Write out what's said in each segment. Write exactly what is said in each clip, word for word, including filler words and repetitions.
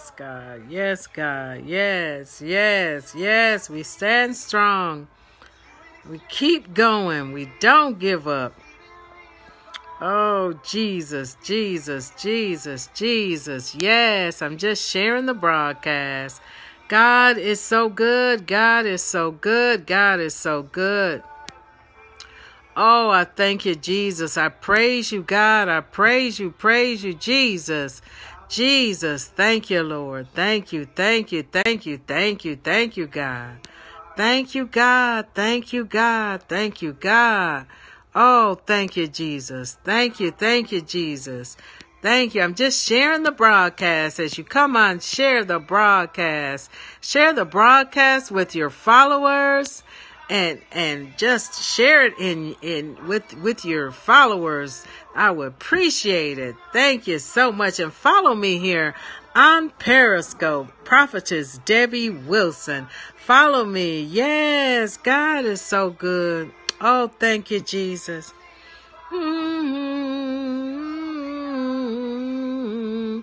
Yes, God. Yes, God. Yes, yes, yes. We stand strong. We keep going. We don't give up. Oh, Jesus, Jesus, Jesus, Jesus. Yes, I'm just sharing the broadcast. God is so good. God is so good. God is so good. Oh, I thank you, Jesus. I praise you, God. I praise you, praise you, Jesus. Jesus, thank you, Lord. Thank you, thank you, thank you, thank you, thank you, God. Thank you, God. Thank you, God. Thank you, God. Oh, thank you, Jesus. Thank you, thank you, Jesus. Thank you. I'm just sharing the broadcast. As you come on, share the broadcast. Share the broadcast with your followers. And and just share it in in with with your followers. I would appreciate it. Thank you so much. And follow me here on Periscope, Prophetess Debbie Wilson. Follow me. Yes, God is so good. Oh, thank you, Jesus. Mm-hmm.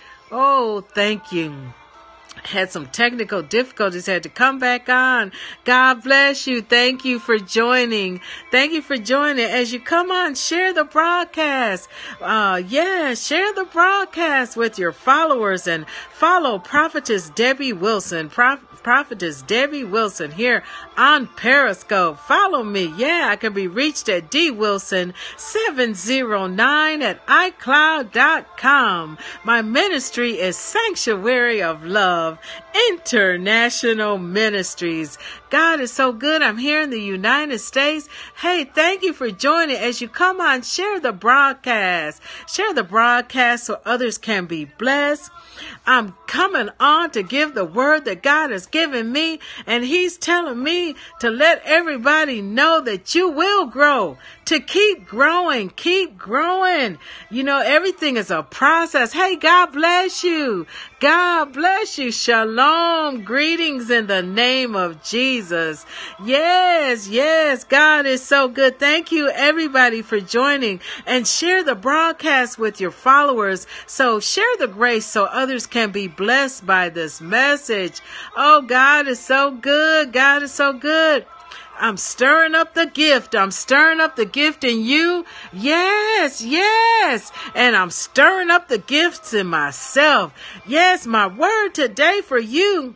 Oh, thank you. Had some technical difficulties, had to come back on. God bless you. Thank you for joining. Thank you for joining. As you come on, share the broadcast. Uh, yeah, share the broadcast with your followers and follow Prophetess Debbie Wilson. Pro- Prophetess Debbie Wilson here on Periscope. Follow me. Yeah, I can be reached at d wilson seven oh nine at i cloud dot com. My ministry is Sanctuary of Love International Ministries. God is so good. I'm here in the United States. Hey, thank you for joining. As you come on, share the broadcast. Share the broadcast so others can be blessed. I'm coming on to give the word that God has given me, and He's telling me to let everybody know that you will grow, to keep growing, keep growing. You know, everything is a process. Hey, God bless you. God bless you. Shalom. Greetings in the name of Jesus. Yes, yes, God is so good. Thank you, everybody, for joining, and share the broadcast with your followers. So share the grace so others can be blessed by this message. Oh, God is so good. God is so good. I'm stirring up the gift. I'm stirring up the gift in you. Yes, yes. And I'm stirring up the gifts in myself. Yes, my word today for you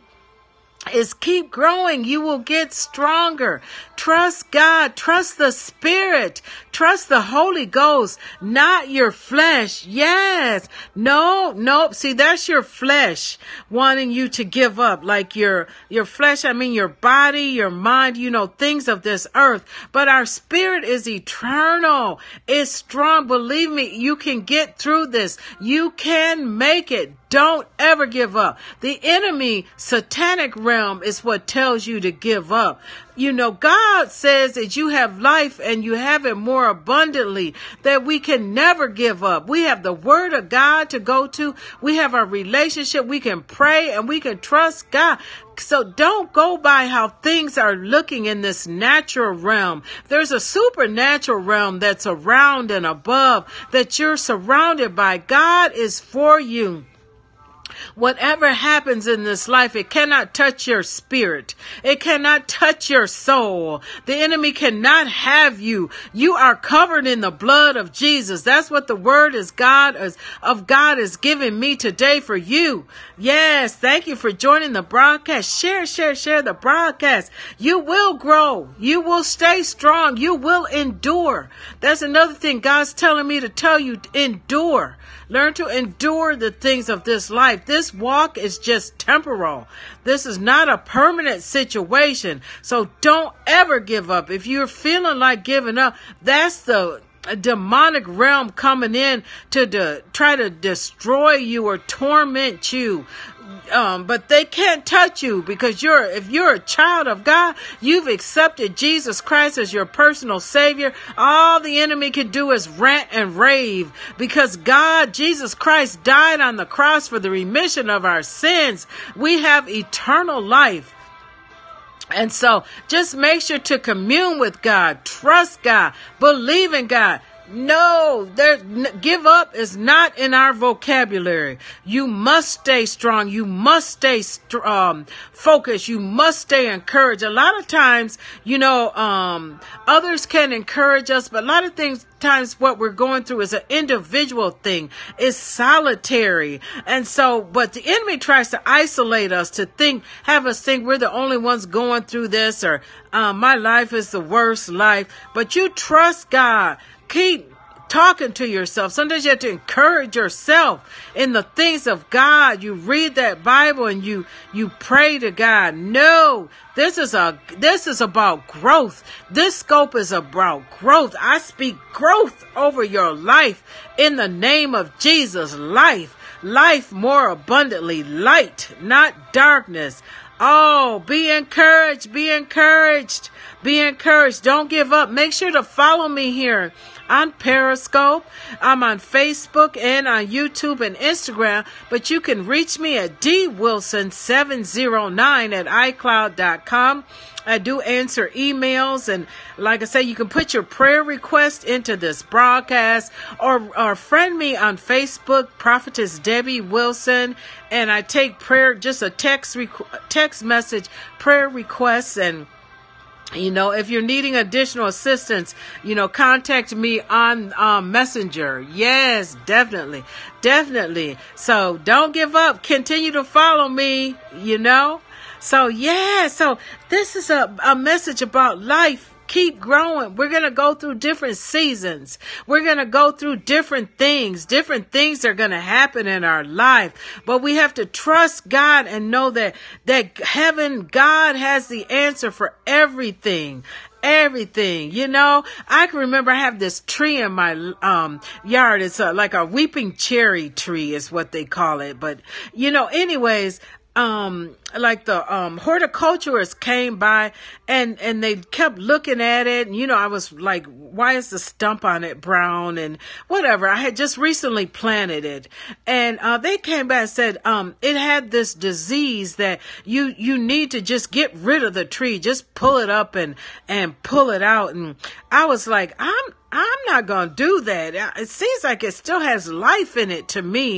is keep growing. You will get stronger. Trust God. Trust the Spirit. Trust the Holy Ghost, not your flesh. Yes. No, nope. See, that's your flesh wanting you to give up. Like your, your flesh, I mean your body, your mind, you know, things of this earth. But our spirit is eternal. It's strong. Believe me, you can get through this. You can make it. Don't ever give up. The enemy, satanic realm, is what tells you to give up. You know, God says that you have life and you have it more abundantly, that we can never give up. We have the word of God to go to. We have our relationship. We can pray and we can trust God. So don't go by how things are looking in this natural realm. There's a supernatural realm that's around and above that you're surrounded by. God is for you. Whatever happens in this life, it cannot touch your spirit. It cannot touch your soul. The enemy cannot have you. You are covered in the blood of Jesus. That's what the word is God is of God is giving me today for you. Yes, thank you for joining the broadcast. Share, share, share the broadcast. You will grow. You will stay strong. You will endure. That's another thing God's telling me to tell you. Endure. Learn to endure the things of this life. This walk is just temporal. This is not a permanent situation. So don't ever give up. If you're feeling like giving up, that's the demonic realm coming in to de- try to destroy you or torment you. Um, but they can't touch you because you're, if you're a child of God, you've accepted Jesus Christ as your personal savior. All the enemy can do is rant and rave because God, Jesus Christ, died on the cross for the remission of our sins. We have eternal life. And so just make sure to commune with God, trust God, believe in God. No, there, give up is not in our vocabulary. You must stay strong. You must stay um, focused. You must stay encouraged. A lot of times, you know, um, others can encourage us, but a lot of things, times what we're going through is an individual thing. It's solitary. And so, but the enemy tries to isolate us, to think, have us think we're the only ones going through this, or um, my life is the worst life. But you trust God. Keep talking to yourself. Sometimes you have to encourage yourself in the things of God. You read that Bible and you you pray to God. No, this is a this is about growth. This scope is about growth. I speak growth over your life in the name of Jesus. Life, life more abundantly, light, not darkness. Oh, be encouraged, be encouraged, be encouraged. Don't give up. Make sure to follow me here on Periscope. I'm on Facebook and on YouTube and Instagram, but you can reach me at d wilson seven oh nine at i cloud dot com. I do answer emails, and like I say, you can put your prayer request into this broadcast, or, or friend me on Facebook, Prophetess Debbie Wilson, and I take prayer, just a text requ- text message, prayer requests. And you know, if you're needing additional assistance, you know, contact me on um, Messenger. Yes, definitely. Definitely. So don't give up. Continue to follow me, you know. So, yeah, so this is a, a message about life. Keep growing. We're going to go through different seasons. We're going to go through different things. Different things are going to happen in our life. But we have to trust God and know that, that heaven, God has the answer for everything. Everything, you know. I can remember I have this tree in my um yard. It's a, like a weeping cherry tree is what they call it. But, you know, anyways, um, like the, um, horticulturists came by and, and they kept looking at it. And, you know, I was like, why is the stump on it brown and whatever? I had just recently planted it. And, uh, they came back and said, um, it had this disease that you, you need to just get rid of the tree. Just pull it up and, and pull it out. And I was like, I'm, I'm not going to do that. It seems like it still has life in it to me.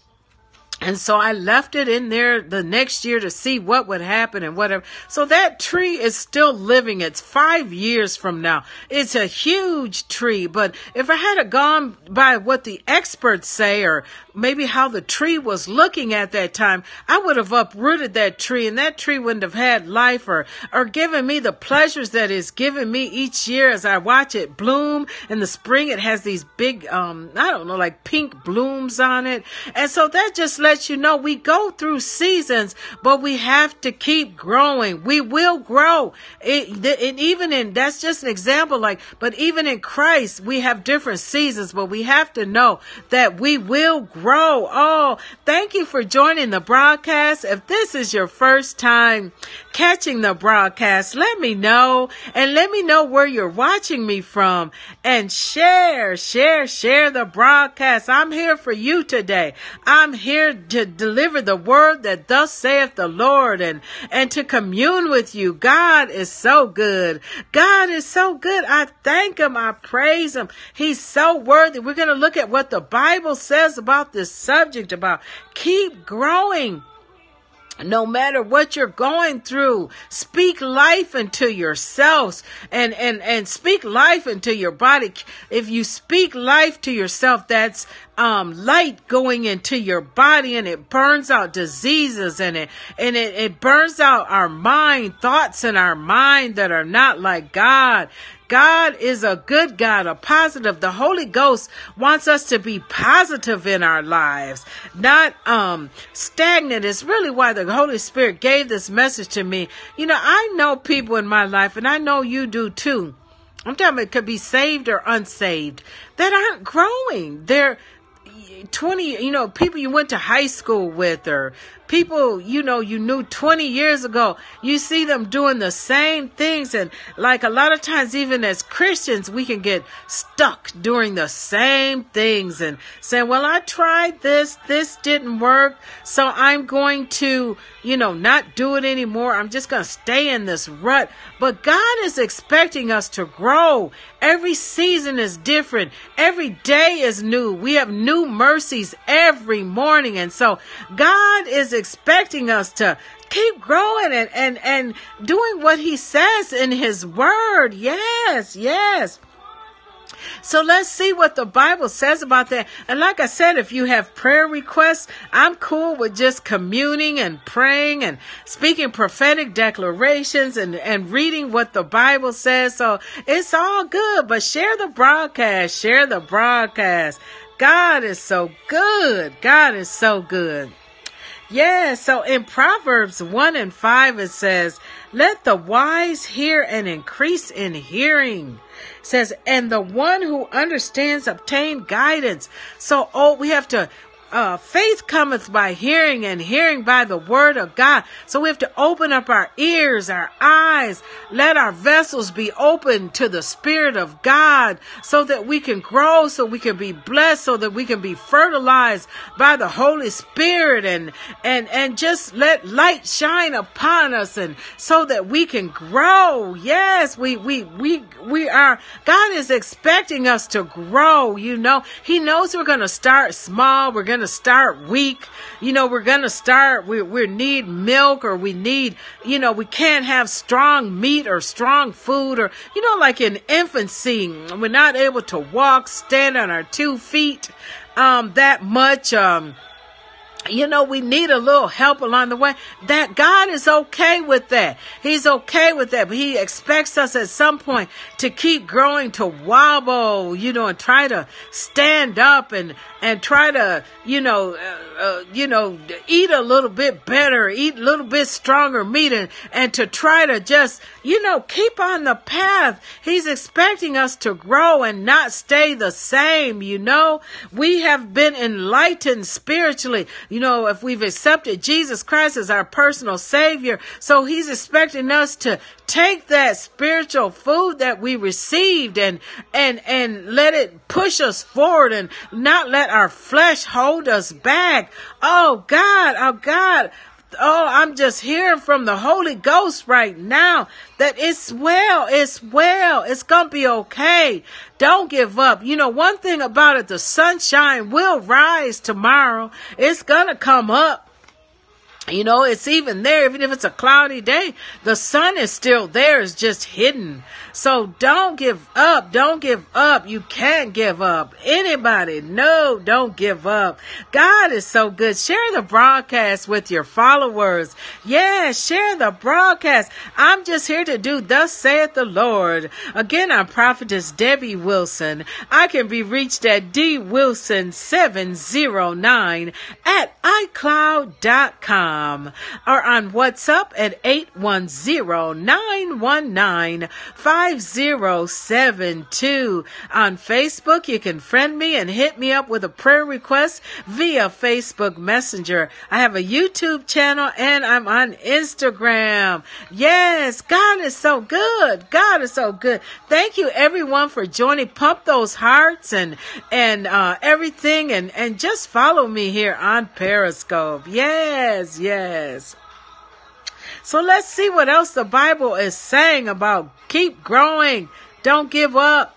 And so I left it in there the next year to see what would happen and whatever. So that tree is still living. It's five years from now. It's a huge tree. But if I had gone by what the experts say, or maybe how the tree was looking at that time, I would have uprooted that tree, and that tree wouldn't have had life or, or given me the pleasures that it's given me each year as I watch it bloom. In the spring, it has these big, um, I don't know, like pink blooms on it. And so that just lets you know we go through seasons, but we have to keep growing. We will grow. It, it, even in, that's just an example, like, but even in Christ, we have different seasons, but we have to know that we will grow. Oh, thank you for joining the broadcast. If this is your first time catching the broadcast, let me know, and let me know where you're watching me from, and share, share, share the broadcast. I'm here for you today. I'm here to deliver the word that thus saith the Lord, and, and to commune with you. God is so good. God is so good. I thank him. I praise him. He's so worthy. We're going to look at what the Bible says about this subject, about keep growing. No matter what you're going through, speak life into yourselves, and, and, and speak life into your body. If you speak life to yourself, that's um, light going into your body, and it burns out diseases, and it, and it, it burns out our mind, thoughts in our mind that are not like God. God is a good God, a positive. The Holy Ghost wants us to be positive in our lives, not um, stagnant. It's really why the Holy Spirit gave this message to me. You know, I know people in my life, and I know you do too. I'm talking about it could be saved or unsaved, that aren't growing. They're twenty, you know, people you went to high school with, or people, you know, you knew twenty years ago, you see them doing the same things. And like a lot of times, even as Christians, we can get stuck doing the same things and saying, well, I tried this, this didn't work, so I'm going to, you know, not do it anymore. I'm just going to stay in this rut. But God is expecting us to grow. Every season is different. Every day is new. We have new mercies every morning. And so God is expecting us to keep growing and, and, and doing what he says in his word. Yes, yes. So let's see what the Bible says about that. And like I said, if you have prayer requests, I'm cool with just communing and praying and speaking prophetic declarations and, and reading what the Bible says. So it's all good, but share the broadcast, share the broadcast. God is so good. God is so good. Yeah, so in Proverbs one and five, it says, let the wise hear and increase in hearing. It says, and the one who understands obtain guidance. So, oh, we have to, uh, faith cometh by hearing, and hearing by the word of God. So we have to open up our ears, our eyes, let our vessels be open to the Spirit of God so that we can grow, so we can be blessed, so that we can be fertilized by the Holy Spirit, and, and, and just let light shine upon us, and so that we can grow. Yes, we, we, we, we are, God is expecting us to grow. You know, he knows we're going to start small. We're going to start weak. You know, we're going to start, we, we need milk, or we need, you know, we can't have strong meat or strong food, or, you know, like in infancy, we're not able to walk, stand on our two feet, um, that much, um, you know, we need a little help along the way. That God is okay with that. He's okay with that. But he expects us at some point to keep growing, to wobble, you know, and try to stand up and, and try to, you know, uh, uh, you know, eat a little bit better, eat a little bit stronger meat, and, and to try to just, you know, keep on the path. He's expecting us to grow and not stay the same. You know, we have been enlightened spiritually. You know, if we've accepted Jesus Christ as our personal Savior, so he's expecting us to take that spiritual food that we received and, and, and let it push us forward and not let our flesh hold us back. Oh God, oh God. Oh, I'm just hearing from the Holy Ghost right now that it's well, it's well, it's going to be okay. Don't give up. You know, one thing about it, the sunshine will rise tomorrow. It's going to come up. You know, it's even there. Even if it's a cloudy day, the sun is still there. It's just hidden. So don't give up. Don't give up. You can't give up. Anybody? No, don't give up. God is so good. Share the broadcast with your followers. Yeah, share the broadcast. I'm just here to do thus saith the Lord. Again, I'm Prophetess Debbie Wilson. I can be reached at d wilson seven oh nine at i cloud dot com. Or on WhatsApp at eight one zero, nine one nine, five zero seven two. On Facebook, you can friend me and hit me up with a prayer request via Facebook Messenger. I have a YouTube channel and I'm on Instagram. Yes, God is so good. God is so good. Thank you everyone for joining. Pump those hearts and and uh, everything, and, and just follow me here on Periscope. Yes, yes. So let's see what else the Bible is saying about keep growing. Don't give up.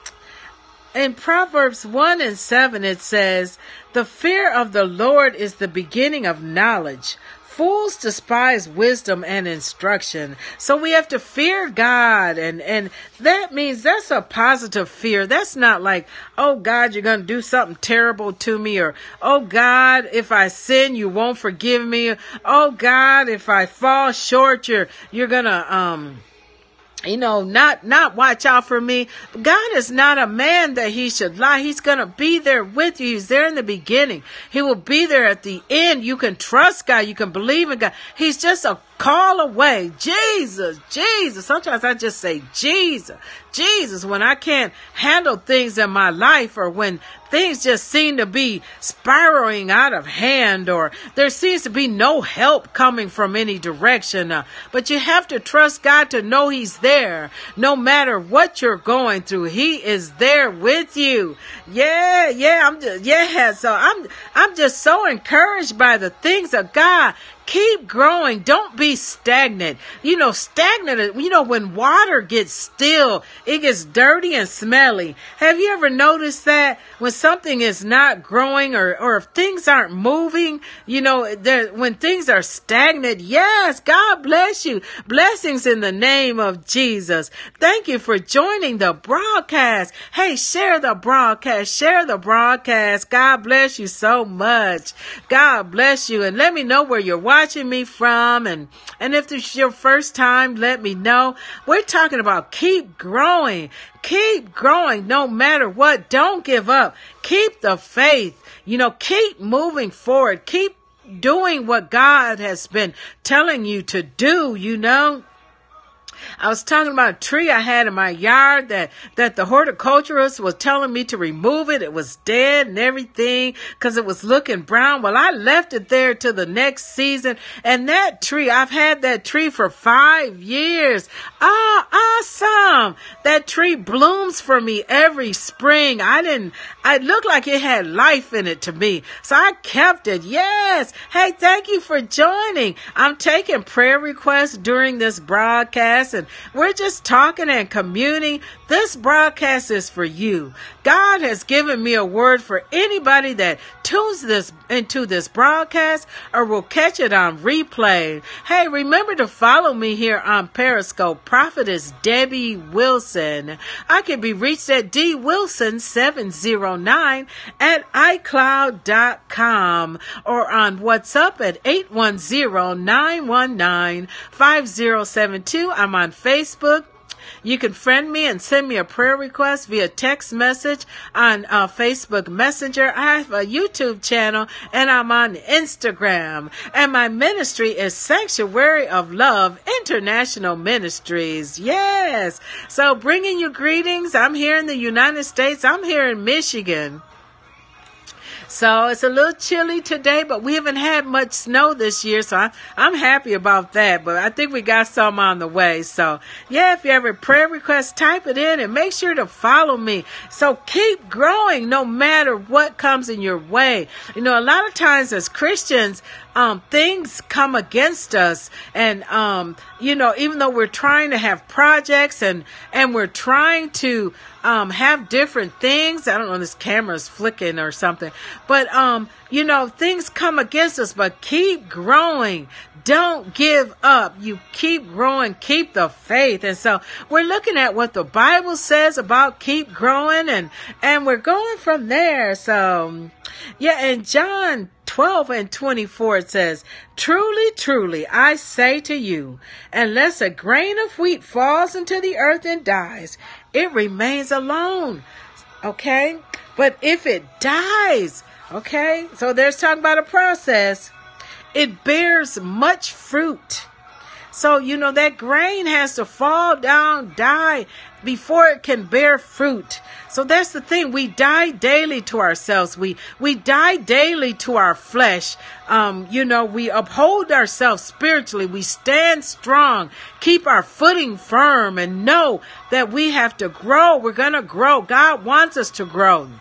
In Proverbs one and seven, it says, the fear of the Lord is the beginning of knowledge. Fools despise wisdom and instruction. So we have to fear God. And, and that means that's a positive fear. That's not like, oh God, you're going to do something terrible to me. Or, oh God, if I sin, you won't forgive me. Oh God, if I fall short, you're, you're going to, um, you know, not, not watch out for me. God is not a man that he should lie. He's going to be there with you. He's there in the beginning. He will be there at the end. You can trust God. You can believe in God. He's just a call away. Jesus, Jesus. Sometimes I just say Jesus, Jesus, when I can't handle things in my life, or when things just seem to be spiraling out of hand, or there seems to be no help coming from any direction. Uh, but you have to trust God to know He's there. No matter what you're going through, He is there with you. Yeah, yeah, I'm just, yeah. So I'm, I'm just so encouraged by the things of God. Keep growing. Don't be stagnant. You know, stagnant, you know, when water gets still, it gets dirty and smelly. Have you ever noticed that when something is not growing, or, or if things aren't moving, you know, there, when things are stagnant? Yes, God bless you. Blessings in the name of Jesus. Thank you for joining the broadcast. Hey, share the broadcast. Share the broadcast. God bless you so much. God bless you. And let me know where you're watching. watching me from, and and if this is your first time, let me know. We're talking about keep growing, keep growing no matter what. Don't give up. Keep the faith. You know, keep moving forward. Keep doing what God has been telling you to do, you know. I was talking about a tree I had in my yard that, that the horticulturist was telling me to remove it. It was dead and everything because it was looking brown. Well, I left it there till the next season. And that tree, I've had that tree for five years. Oh, awesome. That tree blooms for me every spring. I didn't, it looked like it had life in it to me. So I kept it. Yes. Hey, thank you for joining. I'm taking prayer requests during this broadcast, and we're just talking and communing. This broadcast is for you. God has given me a word for anybody that tunes this into this broadcast or will catch it on replay. Hey, remember to follow me here on Periscope, Prophetess Debbie Wilson. I can be reached at d wilson seven oh nine at i cloud dot com or on WhatsApp at eight one zero, nine one nine, five zero seven two. I'm on Facebook. You can friend me and send me a prayer request via text message on uh, Facebook Messenger. I have a YouTube channel, and I'm on Instagram. And my ministry is Sanctuary of Love International Ministries. Yes. So bringing you greetings. I'm here in the United States. I'm here in Michigan. So it's a little chilly today, but we haven't had much snow this year, so I, I'm happy about that. But I think we got some on the way. So, yeah, if you have a prayer request, type it in and make sure to follow me. So keep growing no matter what comes in your way. You know, a lot of times as Christians, um, things come against us. And, um, you know, even though we're trying to have projects and, and we're trying to um, have different things. I don't know, this camera's flicking or something. But, um, you know, things come against us, but keep growing. Don't give up. You keep growing. Keep the faith. And so we're looking at what the Bible says about keep growing, and, and we're going from there. So, yeah, in John twelve and twenty-four, it says, "Truly, truly, I say to you, unless a grain of wheat falls into the earth and dies, it remains alone." Okay? But if it dies, okay? So there's talking about a process. It bears much fruit. So, you know, that grain has to fall down, die, before it can bear fruit. So that's the thing. We die daily to ourselves. We, we die daily to our flesh. Um, you know, we uphold ourselves spiritually. We stand strong, keep our footing firm, and know that we have to grow. We're going to grow. God wants us to grow.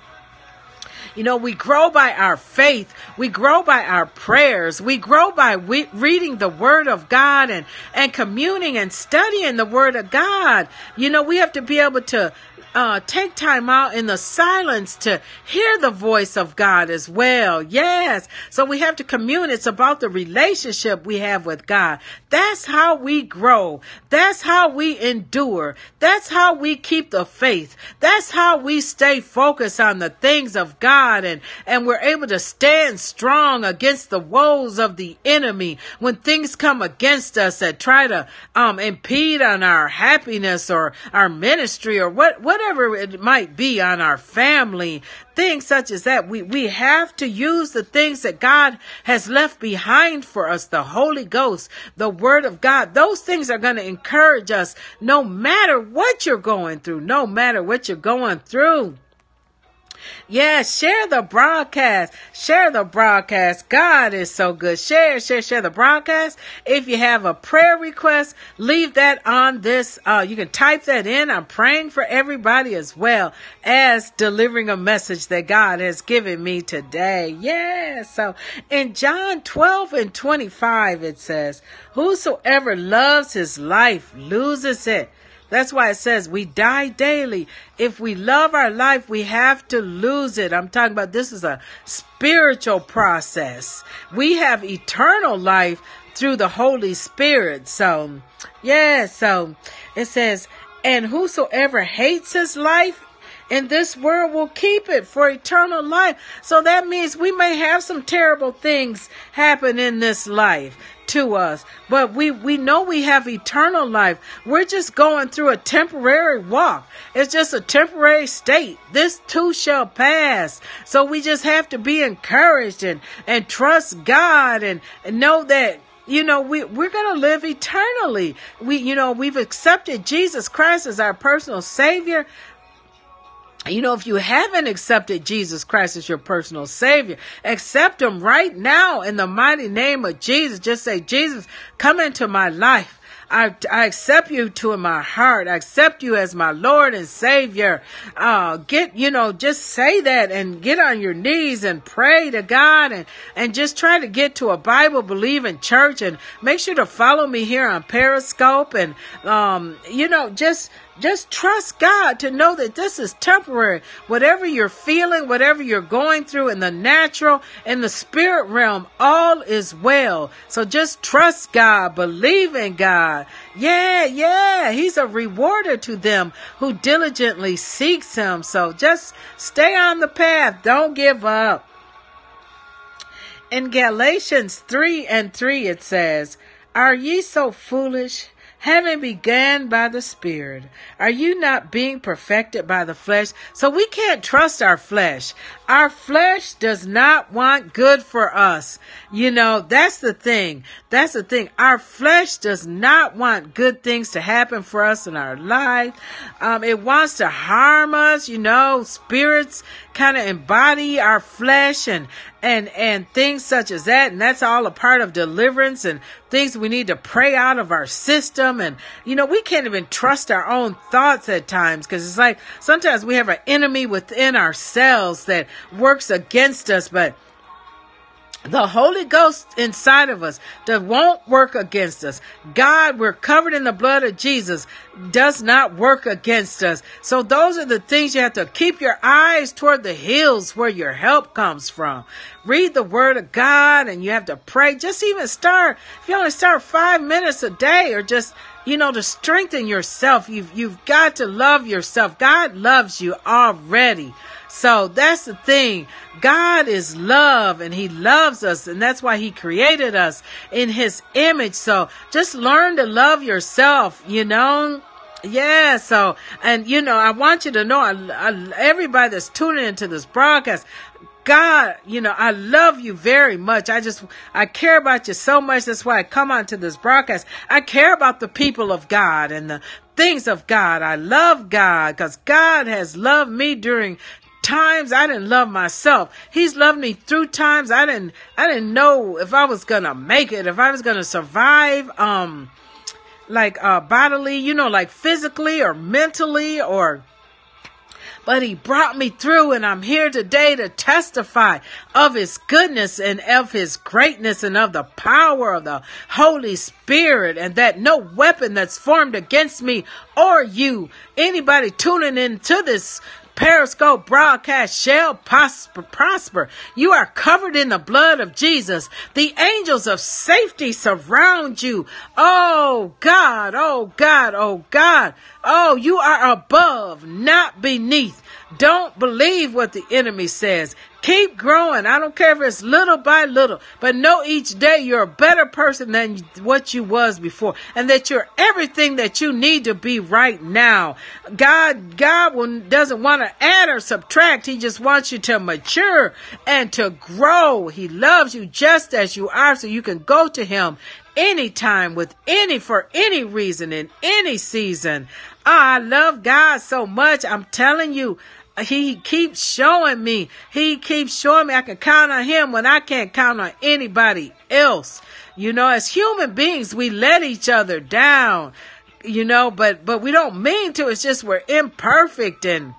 You know, we grow by our faith. We grow by our prayers. We grow by we- reading the Word of God and, and communing and studying the Word of God. You know, we have to be able to uh, take time out in the silence to hear the voice of God as well. Yes. So we have to commune. It's about the relationship we have with God. That's how we grow. That's how we endure. That's how we keep the faith. That's how we stay focused on the things of God. And, and we're able to stand strong against the woes of the enemy when things come against us that try to um, impede on our happiness or our ministry or what, whatever it might be on our family, things such as that. We, we have to use the things that God has left behind for us, the Holy Ghost, the Word of God. Those things are going to encourage us no matter what you're going through, no matter what you're going through. Yeah, share the broadcast. Share the broadcast. God is so good. Share, share, share the broadcast. If you have a prayer request, leave that on this. Uh, you can type that in. I'm praying for everybody as well as delivering a message that God has given me today. Yeah. So in John twelve and twenty-five, it says, whosoever loves his life loses it. That's why it says we die daily. If we love our life, we have to lose it. I'm talking about this is a spiritual process. We have eternal life through the Holy Spirit. So, yeah, so it says, and whosoever hates his life in this world will keep it for eternal life. So that means we may have some terrible things happen in this life to us, but we we know we have eternal life. We're just going through a temporary walk. It's just a temporary state. This too shall pass. So we just have to be encouraged and and trust God and, and know that, you know, we, we're going to live eternally. We, you know, we've accepted Jesus Christ as our personal Savior. You know, if you haven't accepted Jesus Christ as your personal Savior, accept him right now in the mighty name of Jesus. Just say, Jesus, come into my life. I, I accept you to in my heart. I accept you as my Lord and Savior. Uh, get, you know, just say that and get on your knees and pray to God and, and just try to get to a Bible believing church and make sure to follow me here on Periscope and, um, you know, just, Just trust God to know that this is temporary. Whatever you're feeling, whatever you're going through in the natural, in the spirit realm, all is well. So just trust God, believe in God. Yeah, yeah, he's a rewarder to them who diligently seeks him. So just stay on the path. Don't give up. In Galatians three and three, it says, are ye so foolish? Having begun by the Spirit, are you not being perfected by the flesh? So we can't trust our flesh. Our flesh does not want good for us. You know, that's the thing. That's the thing. Our flesh does not want good things to happen for us in our life. Um, it wants to harm us. You know, spirits kind of embody our flesh and and and things such as that, and that's all a part of deliverance and things we need to pray out of our system. And you know, we can't even trust our own thoughts at times, because it's like sometimes we have an enemy within ourselves that works against us, but the Holy Ghost inside of us that won't work against us. God, we're covered in the blood of Jesus, does not work against us. So those are the things you have to keep your eyes toward the hills where your help comes from. Read the word of God, and you have to pray. Just even start, if you only start five minutes a day, or just, you know, to strengthen yourself. You've, you've got to love yourself. God loves you already. So that's the thing. God is love, and he loves us, and that's why he created us in his image. So just learn to love yourself, you know. Yeah. So, and you know, I want you to know, I, I, everybody that's tuning into this broadcast, God, you know, I love you very much. I just, I care about you so much. That's why I come onto this broadcast. I care about the people of God and the things of God. I love God because God has loved me during times I didn't love myself. He's loved me through times I didn't, I didn't know if I was going to make it, if I was going to survive, um, like, uh, bodily, you know, like physically or mentally, or, but he brought me through, and I'm here today to testify of his goodness and of his greatness and of the power of the Holy Spirit, and that no weapon that's formed against me or you, anybody tuning into this Periscope broadcast, shall prosper, prosper. You are covered in the blood of Jesus. The angels of safety surround you. Oh God, oh God, oh God. Oh, you are above, not beneath. Don't believe what the enemy says. Keep growing. I don't care if it's little by little, but know each day you're a better person than what you was before, and that you're everything that you need to be right now. God, God will, doesn't want to add or subtract. He just wants you to mature and to grow. He loves you just as you are, so you can go to him anytime, with any, for any reason, in any season. Oh, I love God so much. I'm telling you, he keeps showing me. He keeps showing me I can count on him when I can't count on anybody else. You know, as human beings, we let each other down, you know, but, but we don't mean to. It's just we're imperfect, and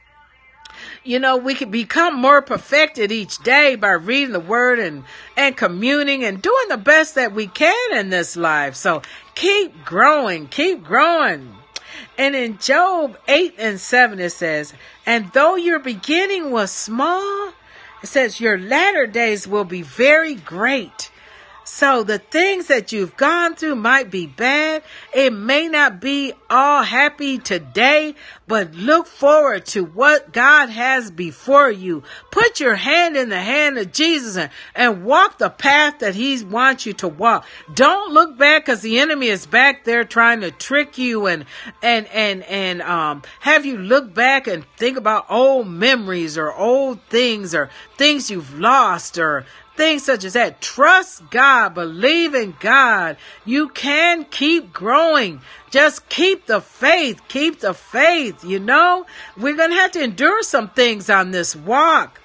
you know, we can become more perfected each day by reading the word and, and communing and doing the best that we can in this life. So keep growing, keep growing. And in Job eight and seven, it says, and though your beginning was small, it says your latter days will be very great. So the things that you've gone through might be bad. It may not be all happy today, but look forward to what God has before you. Put your hand in the hand of Jesus and, and walk the path that he wants you to walk. Don't look back, because the enemy is back there trying to trick you and, and, and, and, um, have you look back and think about old memories or old things or things you've lost or things such as that. Trust God. Believe in God. You can keep growing. Just keep the faith. Keep the faith. You know, we're going to have to endure some things on this walk,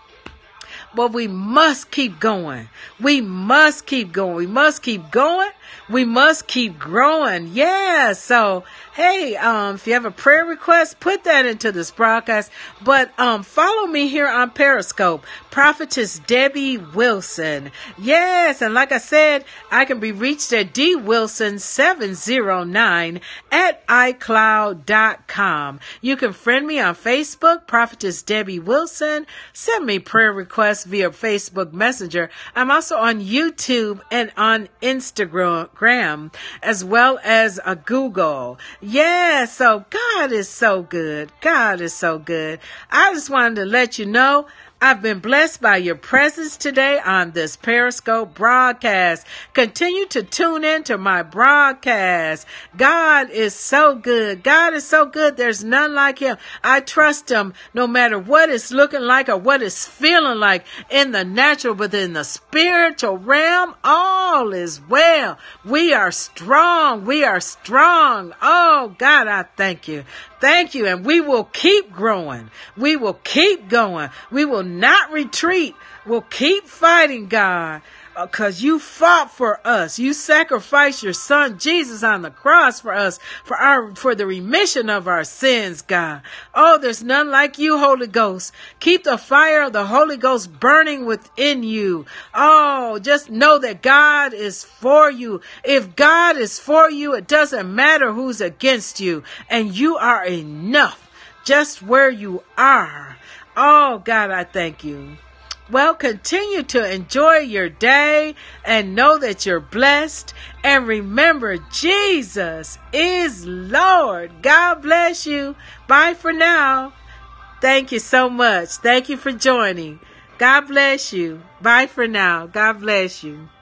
but we must keep going. We must keep going. We must keep going. We must keep growing. Yeah. So, hey, um, if you have a prayer request, put that into this broadcast. But um, follow me here on Periscope, Prophetess Debbie Wilson. Yes, and like I said, I can be reached at d wilson seven oh nine at i cloud dot com. You can friend me on Facebook, Prophetess Debbie Wilson. Send me prayer requests via Facebook Messenger. I'm also on YouTube and on Instagram, as well as a Google. Yeah, so God is so good. God is so good. I just wanted to let you know I've been blessed by your presence today on this Periscope broadcast. Continue to tune in to my broadcast. God is so good. God is so good. There's none like him. I trust him no matter what it's looking like or what it's feeling like in the natural, but in the spiritual realm, all is well. We are strong. We are strong. Oh, God, I thank you. Thank you. And we will keep growing. We will keep going. We will not retreat. We'll keep fighting, God, because you fought for us. You sacrificed your son Jesus on the cross for us, for our, for the remission of our sins, God. Oh, there's none like you, Holy Ghost. Keep the fire of the Holy Ghost burning within you. Oh, just know that God is for you. If God is for you, it doesn't matter who's against you, and you are enough just where you are. Oh, God, I thank you. Well, continue to enjoy your day and know that you're blessed. And remember, Jesus is Lord. God bless you. Bye for now. Thank you so much. Thank you for joining. God bless you. Bye for now. God bless you.